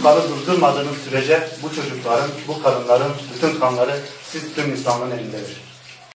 bu kanı durdurmadığınız sürece bu çocukların, bu kadınların bütün kanları siz tüm İslam'ın elindedir.